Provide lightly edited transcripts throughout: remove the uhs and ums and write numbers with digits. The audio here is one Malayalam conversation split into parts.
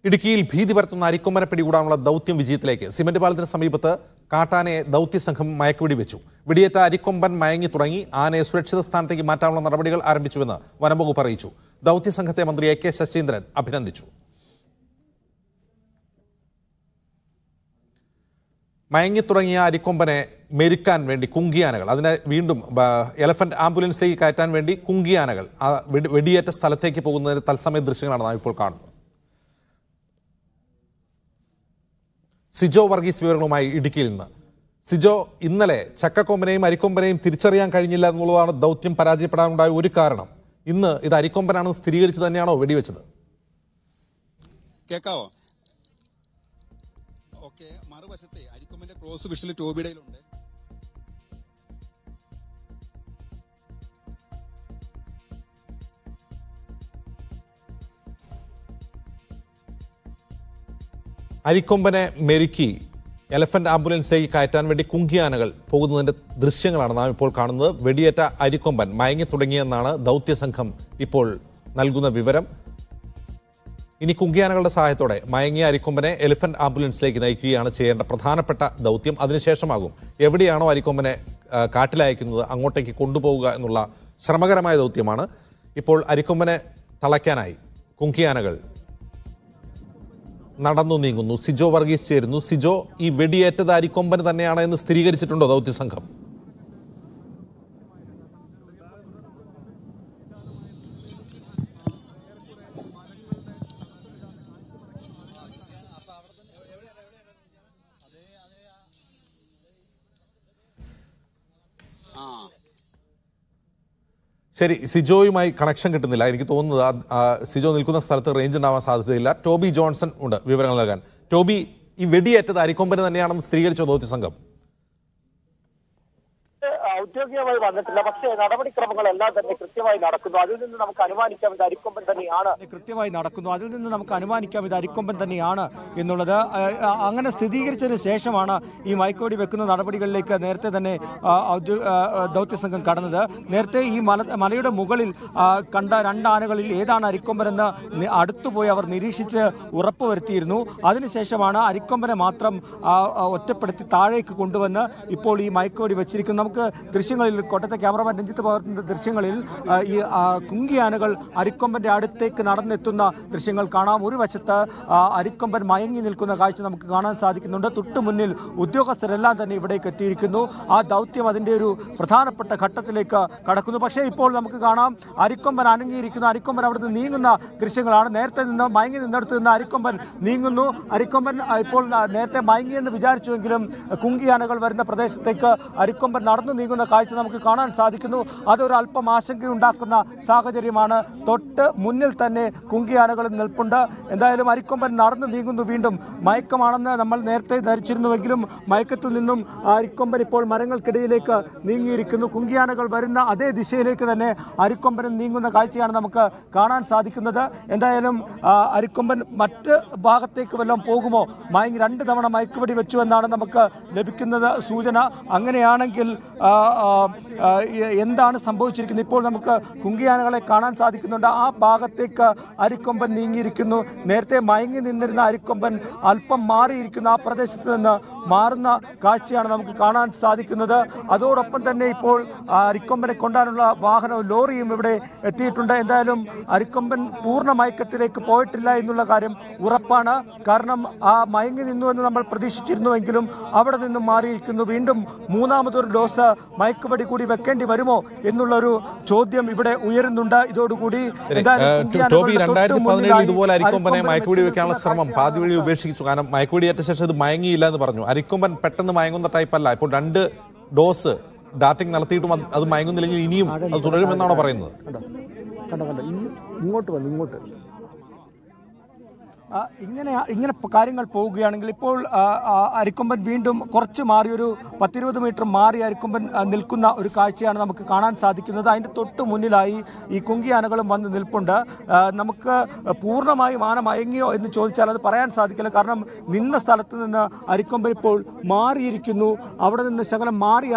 ഇടുക്കിയിൽ ഭീതി പരത്തുന്ന അരിക്കൊമ്പനെ പിടികൂടാനുള്ള ദൗത്യം വിജയത്തിലേക്ക്. സിമന്റ് പാലത്തിന് സമീപത്ത് കാട്ടാനയെ ദൗത്യസംഘം മയക്കുവെടി വെച്ചു. വെടിയേറ്റ അരിക്കൊമ്പൻ മയങ്ങി തുടങ്ങി. ആനയെ സുരക്ഷിത സ്ഥാനത്തേക്ക് മാറ്റാനുള്ള നടപടികൾ ആരംഭിച്ചുവെന്ന് വനംവകുപ്പ് അറിയിച്ചു. ദൗത്യസംഘത്തെ മന്ത്രി എ കെ ശശീന്ദ്രൻ അഭിനന്ദിച്ചു. മയങ്ങിത്തുടങ്ങിയ അരിക്കൊമ്പനെ മെരുക്കാൻ വേണ്ടി കുങ്കിയാനകൾ, അതിനെ വീണ്ടും എലഫന്റ് ആംബുലൻസിലേക്ക് കയറ്റാൻ വേണ്ടി കുങ്കിയാനകൾ വെടിയേറ്റ സ്ഥലത്തേക്ക് പോകുന്നതിന് തത്സമയ ദൃശ്യങ്ങളാണ് നാം ഇപ്പോൾ കാണുന്നത്. സിജോ വർഗീസ് വിവരങ്ങളുമായി ഇടുക്കിയിൽ നിന്ന്. സിജോ, ഇന്നലെ ചക്കക്കൊമ്പനെയും അരിക്കൊമ്പനെയും തിരിച്ചറിയാൻ കഴിഞ്ഞില്ല എന്നുള്ളതാണ് ദൗത്യം പരാജയപ്പെടാനുണ്ടായ ഒരു കാരണം. ഇന്ന് ഇത് അരിക്കൊമ്പനാണെന്ന് സ്ഥിരീകരിച്ച് തന്നെയാണോ വെടിവെച്ചത്? കേക്കാവോ? ഓക്കെ, മറുവശത്തെ അരിക്കൊമ്പന്റെ ക്ലോസ് വിഷൽ ടോബിഡയിലുണ്ട്. അരിക്കൊമ്പനെ മെരുക്കി എലഫന്റ് ആംബുലൻസിലേക്ക് കയറ്റാൻ വേണ്ടി കുങ്കിയാനകൾ പോകുന്നതിന്റെ ദൃശ്യങ്ങളാണ് നാം ഇപ്പോൾ കാണുന്നത്. വെടിയേറ്റ അരിക്കൊമ്പൻ മയങ്ങി തുടങ്ങിയെന്നാണ് ദൗത്യസംഘം ഇപ്പോൾ നൽകുന്ന വിവരം. ഇനി കുങ്കിയാനകളുടെ സഹായത്തോടെ മയങ്ങിയ അരിക്കൊമ്പനെ എലിഫന്റ് ആംബുലൻസിലേക്ക് നയിക്കുകയാണ് ചെയ്യേണ്ട പ്രധാനപ്പെട്ട ദൗത്യം. അതിനുശേഷമാകും എവിടെയാണോ അരിക്കൊമ്പനെ കാട്ടിലയക്കുന്നത് അങ്ങോട്ടേക്ക് കൊണ്ടുപോവുക എന്നുള്ള ശ്രമകരമായ ദൗത്യമാണ്. ഇപ്പോൾ അരിക്കൊമ്പനെ തളയ്ക്കാനായി കുങ്കിയാനകൾ നടന്നു നീങ്ങുന്നു. സിജോ വർഗീസ് ചേരുന്നു. സിജോ, ഈ വെടിയേറ്റത് അരിക്കൊമ്പന് തന്നെയാണ് എന്ന് സ്ഥിരീകരിച്ചിട്ടുണ്ടോ ദൗത്യസംഘം? ശരി, സിജോയുമായി കണക്ഷൻ കിട്ടുന്നില്ല. എനിക്ക് തോന്നുന്നത് സിജോ നിൽക്കുന്ന സ്ഥലത്ത് റേഞ്ച് ഉണ്ടാവാൻ സാധ്യതയില്ല. ടോബി ജോൺസൺ ഉണ്ട് വിവരങ്ങൾ നൽകാൻ. ടോബി, ഈ വെടിയേറ്റത് അരിക്കൊമ്പന് തന്നെയാണെന്ന് സ്ഥിരീകരിച്ചോ ദൗത്യസംഘം? ഔദ്യോഗികമായി വന്നിട്ടില്ല, പക്ഷേ നടപടിക്രമങ്ങളെല്ലാം തന്നെ കൃത്യമായി നടക്കുന്നു. അതിൽ നിന്ന് നമുക്ക് അനുമാനിക്കാം ഇത് അരിക്കൊമ്പൻ തന്നെയാണ് എന്നുള്ളത്. അങ്ങനെ സ്ഥിരീകരിച്ചതിന് ശേഷമാണ് ഈ മയക്കുവെടി വെക്കുന്ന നടപടികളിലേക്ക് നേരത്തെ തന്നെ ദൗത്യസംഘം കടന്നത്. നേരത്തെ ഈ മലയുടെ മുകളിൽ കണ്ട രണ്ടാനകളിൽ ഏതാണ് അരിക്കൊമ്പനെന്ന് അടുത്തുപോയി അവർ നിരീക്ഷിച്ച് ഉറപ്പുവരുത്തിയിരുന്നു. അതിനുശേഷമാണ് അരിക്കൊമ്പനെ മാത്രം ഒറ്റപ്പെടുത്തി താഴേക്ക് കൊണ്ടുവന്ന് ഇപ്പോൾ ഈ മയക്കുവെടി വെച്ചിരിക്കുന്നു. നമുക്ക് ദൃശ്യങ്ങളിൽ, കോട്ടയത്തെ ക്യാമറമാൻ രഞ്ജിത്ത് പകർത്തുന്ന ദൃശ്യങ്ങളിൽ ഈ കുങ്കിയാനകൾ അരിക്കൊമ്പന്റെ അടുത്തേക്ക് നടന്നെത്തുന്ന ദൃശ്യങ്ങൾ കാണാം. ഒരു വശത്ത് അരിക്കൊമ്പൻ മയങ്ങി നിൽക്കുന്ന കാഴ്ച നമുക്ക് കാണാൻ സാധിക്കുന്നുണ്ട്. തൊട്ടു മുന്നിൽ ഉദ്യോഗസ്ഥരെല്ലാം തന്നെ ഇവിടേക്ക് എത്തിയിരിക്കുന്നു. ആ ദൗത്യം അതിൻ്റെ ഒരു പ്രധാനപ്പെട്ട ഘട്ടത്തിലേക്ക് കടക്കുന്നു. പക്ഷേ ഇപ്പോൾ നമുക്ക് കാണാം അരിക്കൊമ്പൻ അനങ്ങിയിരിക്കുന്നു. അരിക്കൊമ്പൻ അവിടുന്ന് നീങ്ങുന്ന ദൃശ്യങ്ങളാണ്. നേരത്തെ നിന്ന് മയങ്ങി നിന്നെടുത്ത് നിന്ന് അരിക്കൊമ്പൻ നീങ്ങുന്നു. അരിക്കൊമ്പൻ ഇപ്പോൾ നേരത്തെ മയങ്ങിയെന്ന് വിചാരിച്ചുവെങ്കിലും കുങ്കിയാനകൾ വരുന്ന പ്രദേശത്തേക്ക് അരിക്കൊമ്പൻ നടന്നു നീങ്ങുന്ന കാഴ്ച നമുക്ക് കാണാൻ സാധിക്കുന്നു. അതൊരു അല്പം ആശങ്കയുണ്ടാക്കുന്ന സാഹചര്യമാണ്. തൊട്ട് മുന്നിൽ തന്നെ കുങ്കിയാനകൾ നിൽപ്പുണ്ട്. എന്തായാലും അരിക്കൊമ്പൻ നടന്നു നീങ്ങുന്നു. വീണ്ടും മയക്കമാണെന്ന് നമ്മൾ നേരത്തെ ധരിച്ചിരുന്നുവെങ്കിലും മയക്കത്തിൽ നിന്നും അരിക്കൊമ്പൻ ഇപ്പോൾ മരങ്ങൾക്കിടയിലേക്ക് നീങ്ങിയിരിക്കുന്നു. കുങ്കിയാനകൾ വരുന്ന അതേ ദിശയിലേക്ക് തന്നെ അരിക്കൊമ്പനും നീങ്ങുന്ന കാഴ്ചയാണ് നമുക്ക് കാണാൻ സാധിക്കുന്നത്. എന്തായാലും അരിക്കൊമ്പൻ മറ്റ് ഭാഗത്തേക്ക് വല്ലതും പോകുമോ? രണ്ട് തവണ മയക്കുവെടി വെച്ചു എന്നാണ് നമുക്ക് ലഭിക്കുന്നത് സൂചന. അങ്ങനെയാണെങ്കിൽ എന്താണ് സംഭവിച്ചിരിക്കുന്നത്? ഇപ്പോൾ നമുക്ക് കുങ്കിയാനകളെ കാണാൻ സാധിക്കുന്നുണ്ട്. ആ ഭാഗത്തേക്ക് അരിക്കൊമ്പൻ നീങ്ങിയിരിക്കുന്നു. നേരത്തെ മയങ്ങി നിന്നിരുന്ന അരിക്കൊമ്പൻ അല്പം മാറിയിരിക്കുന്നു. ആ പ്രദേശത്ത് നിന്ന് മാറുന്ന കാഴ്ചയാണ് നമുക്ക് കാണാൻ സാധിക്കുന്നത്. അതോടൊപ്പം തന്നെ ഇപ്പോൾ അരിക്കൊമ്പനെ കൊണ്ടാനുള്ള വാഹനവും ലോറിയും ഇവിടെ എത്തിയിട്ടുണ്ട്. എന്തായാലും അരിക്കൊമ്പൻ പൂർണ്ണ മയക്കത്തിലേക്ക് പോയിട്ടില്ല എന്നുള്ള കാര്യം ഉറപ്പാണ്. കാരണം ആ മയങ്ങി നിന്നു എന്ന് നമ്മൾ പ്രതീക്ഷിച്ചിരുന്നുവെങ്കിലും അവിടെ നിന്നും മാറിയിരിക്കുന്നു. വീണ്ടും മൂന്നാമതൊരു ഡോസ് മയക്കുവെടി കൂടി വെക്കേണ്ടി വരുമോ എന്നുള്ളൊരു ചോദ്യം ഇവിടെ ഉയരുന്നുണ്ട്. ഇതോടുകൂടി ഇതുപോലെ അരിക്കൊമ്പനെ മയക്കുവെടി വെക്കാനുള്ള ശ്രമം പാതി വഴി ഉപേക്ഷിച്ചു. കാരണം മയക്കുവെടിയേറ്റ ശേഷം ഇത് മയങ്ങിയില്ല എന്ന് പറഞ്ഞു. അരിക്കൊമ്പൻ പെട്ടെന്ന് മയങ്ങുന്ന ടൈപ്പല്ല. ഇപ്പോൾ 2 ഡോസ് ഡാറ്റിംഗ് നടത്തിയിട്ടും അത് മയങ്ങുന്നില്ലെങ്കിൽ ഇനിയും അത് തുടരുമെന്നാണോ പറയുന്നത്? ഇങ്ങോട്ട് ഇങ്ങനെ കാര്യങ്ങൾ പോവുകയാണെങ്കിൽ ഇപ്പോൾ അരിക്കൊമ്പൻ വീണ്ടും കുറച്ച് മാറി, ഒരു 10-20 മീറ്റർ മാറി അരിക്കൊമ്പൻ നിൽക്കുന്ന ഒരു കാഴ്ചയാണ് നമുക്ക് കാണാൻ സാധിക്കുന്നത്. അതിൻ്റെ തൊട്ട് മുന്നിലായി ഈ കുങ്കിയാനകളും വന്ന് നിൽപ്പുണ്ട്. നമുക്ക് പൂർണ്ണമായും ആന മയങ്ങിയോ എന്ന് ചോദിച്ചാൽ അത് പറയാൻ സാധിക്കില്ല. കാരണം നിന്ന സ്ഥലത്ത് നിന്ന് അരിക്കൊമ്പൻ ഇപ്പോൾ മാറിയിരിക്കുന്നു. അവിടെ നിന്ന് ശകലം മാറിയാണ്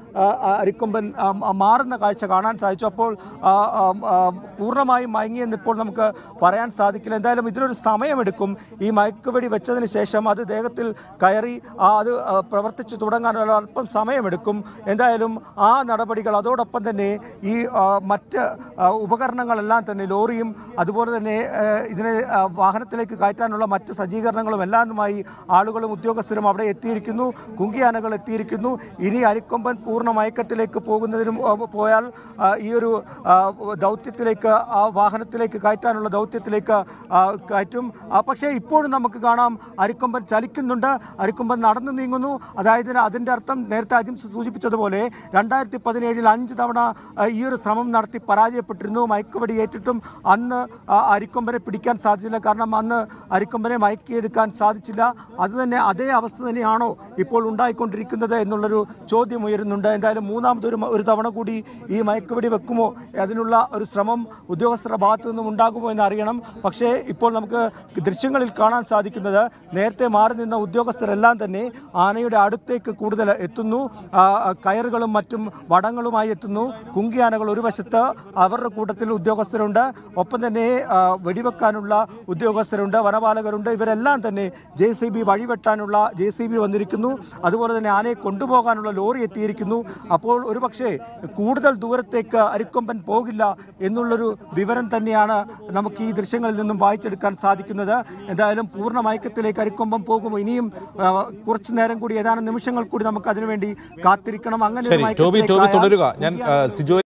അരിക്കൊമ്പൻ മാറുന്ന കാഴ്ച കാണാൻ സാധിച്ചു. അപ്പോൾ പൂർണ്ണമായും മയങ്ങിയെന്ന് ഇപ്പോൾ നമുക്ക് പറയാൻ സാധിക്കില്ല. എന്തായാലും ഇതിനൊരു സമയമെടുക്കും. ഈ മയക്കുവെടി വെച്ചതിന് ശേഷം അത് ദേഹത്തിൽ കയറി അത് പ്രവർത്തിച്ചു തുടങ്ങാനുള്ള അല്പം സമയമെടുക്കും. എന്തായാലും ആ നടപടികൾ, അതോടൊപ്പം തന്നെ ഈ മറ്റ് ഉപകരണങ്ങളെല്ലാം തന്നെ ലോറിയും അതുപോലെ തന്നെ ഇതിനെ വാഹനത്തിലേക്ക് കയറ്റാനുള്ള മറ്റ് സജ്ജീകരണങ്ങളും എല്ലാമായി ആളുകളും ഉദ്യോഗസ്ഥരും അവിടെ എത്തിയിരിക്കുന്നു. കുങ്കിയാനകൾ എത്തിയിരിക്കുന്നു. ഇനി അരിക്കൊമ്പൻ പൂർണ്ണ മയക്കത്തിലേക്ക് പോകുന്നതിനും പോയാൽ ഈ ഒരു ദൗത്യത്തിലേക്ക്, ആ വാഹനത്തിലേക്ക് കയറ്റാനുള്ള ദൗത്യത്തിലേക്ക് കയറ്റും. പക്ഷേ ഇപ്പോഴും നമുക്ക് കാണാം അരിക്കൊമ്പൻ ചലിക്കുന്നുണ്ട്, അരിക്കൊമ്പൻ നടന്നു നീങ്ങുന്നു. അതായത് അതിൻ്റെ അർത്ഥം നേരത്തെ അജിംസ് സൂചിപ്പിച്ചതുപോലെ 2017 5 തവണ ഈ ഒരു ശ്രമം നടത്തി പരാജയപ്പെട്ടിരുന്നു. മയക്കുവെടി ഏറ്റിട്ടും അന്ന് അരിക്കൊമ്പനെ പിടിക്കാൻ സാധിച്ചില്ല. കാരണം അന്ന് അരിക്കൊമ്പനെ മയക്കിയെടുക്കാൻ സാധിച്ചില്ല. അതേ അവസ്ഥ തന്നെയാണോ ഇപ്പോൾ ഉണ്ടായിക്കൊണ്ടിരിക്കുന്നത് എന്നുള്ളൊരു ചോദ്യം ഉയരുന്നുണ്ട്. എന്തായാലും മൂന്നാമതൊരു തവണ കൂടി ഈ മയക്കുവെടി വെക്കുമോ, അതിനുള്ള ഒരു ശ്രമം ഉദ്യോഗസ്ഥരുടെ ഭാഗത്തു നിന്നും ഉണ്ടാകുമോ എന്ന് അറിയണം. പക്ഷേ ഇപ്പോൾ നമുക്ക് ദൃശ്യങ്ങളിൽ കാണാൻ സാധിക്കുന്നത് നേരത്തെ മാറി നിന്ന ഉദ്യോഗസ്ഥരെല്ലാം തന്നെ ആനയുടെ അടുത്തേക്ക് കൂടുതൽ എത്തുന്നു. കയറുകളും മറ്റും വടങ്ങളുമായി എത്തുന്നു. കുങ്കിയാനകൾ ഒരു വശത്ത്, അവരുടെ കൂട്ടത്തിൽ ഉദ്യോഗസ്ഥരുണ്ട്. ഒപ്പം തന്നെ വെടിവെക്കാനുള്ള ഉദ്യോഗസ്ഥരുണ്ട്, വനപാലകരുണ്ട്. ഇവരെല്ലാം തന്നെ JCB വഴിവെട്ടാനുള്ള JCB വന്നിരിക്കുന്നു. അതുപോലെ തന്നെ ആനയെ കൊണ്ടുപോകാനുള്ള ലോറി എത്തിയിരിക്കുന്നു. അപ്പോൾ ഒരുപക്ഷെ കൂടുതൽ ദൂരത്തേക്ക് അരിക്കൊമ്പൻ പോകില്ല എന്നുള്ളൊരു വിവരം തന്നെയാണ് നമുക്ക് ഈ ദൃശ്യങ്ങളിൽ നിന്നും വായിച്ചെടുക്കാൻ സാധിക്കുന്നത്. എന്തായാലും പൂർണ്ണ മയക്കത്തിലേക്ക് അരിക്കൊമ്പൻ പോകുമോ? ഇനിയും കുറച്ചു നേരം കൂടി, ഏതാനും നിമിഷങ്ങൾ കൂടി നമുക്ക് അതിനുവേണ്ടി കാത്തിരിക്കണം. അങ്ങനെ തുടരുക. ഞാൻ സിജോ